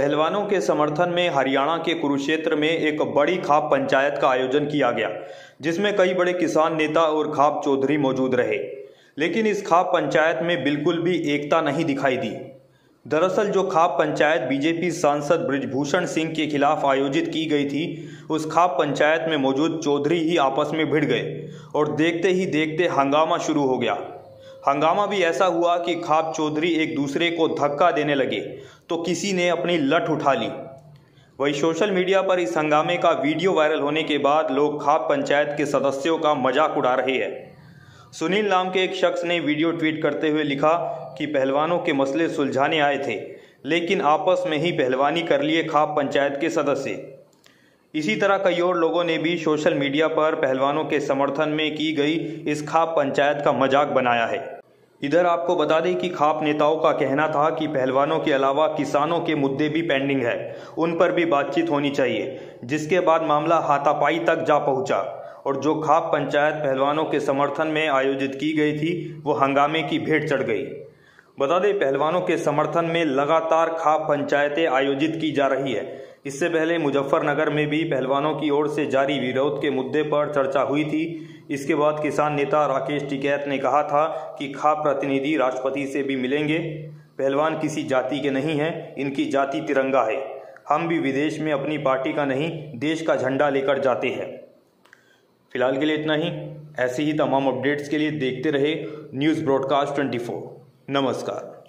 पहलवानों के समर्थन में हरियाणा के कुरुक्षेत्र में एक बड़ी खाप पंचायत का आयोजन किया गया, जिसमें कई बड़े किसान नेता और खाप चौधरी मौजूद रहे। लेकिन इस खाप पंचायत में बिल्कुल भी एकता नहीं दिखाई दी। दरअसल जो खाप पंचायत बीजेपी सांसद बृजभूषण सिंह के खिलाफ आयोजित की गई थी, उस खाप पंचायत में मौजूद चौधरी ही आपस में भिड़ गए और देखते ही देखते हंगामा शुरू हो गया। हंगामा भी ऐसा हुआ कि खाप चौधरी एक दूसरे को धक्का देने लगे तो किसी ने अपनी लठ उठा ली। वही सोशल मीडिया पर इस हंगामे का वीडियो वायरल होने के बाद लोग खाप पंचायत के सदस्यों का मजाक उड़ा रहे हैं। सुनील नाम के एक शख्स ने वीडियो ट्वीट करते हुए लिखा कि पहलवानों के मसले सुलझाने आए थे, लेकिन आपस में ही पहलवानी कर लिए खाप पंचायत के सदस्य। इसी तरह कई और लोगों ने भी सोशल मीडिया पर पहलवानों के समर्थन में की गई इस खाप पंचायत का मजाक बनाया है। इधर आपको बता दें कि खाप नेताओं का कहना था कि पहलवानों के अलावा किसानों के मुद्दे भी पेंडिंग है, उन पर भी बातचीत होनी चाहिए, जिसके बाद मामला हाथापाई तक जा पहुंचा और जो खाप पंचायत पहलवानों के समर्थन में आयोजित की गई थी वो हंगामे की भेंट चढ़ गई। बता दें, पहलवानों के समर्थन में लगातार खाप पंचायतें आयोजित की जा रही है। इससे पहले मुजफ्फरनगर में भी पहलवानों की ओर से जारी विरोध के मुद्दे पर चर्चा हुई थी। इसके बाद किसान नेता राकेश टिकैत ने कहा था कि खाप प्रतिनिधि राष्ट्रपति से भी मिलेंगे। पहलवान किसी जाति के नहीं हैं, इनकी जाति तिरंगा है। हम भी विदेश में अपनी पार्टी का नहीं, देश का झंडा लेकर जाते हैं। फिलहाल के लिए इतना ही। ऐसे ही तमाम अपडेट्स के लिए देखते रहे न्यूज़ ब्रॉडकास्ट 24। नमस्कार।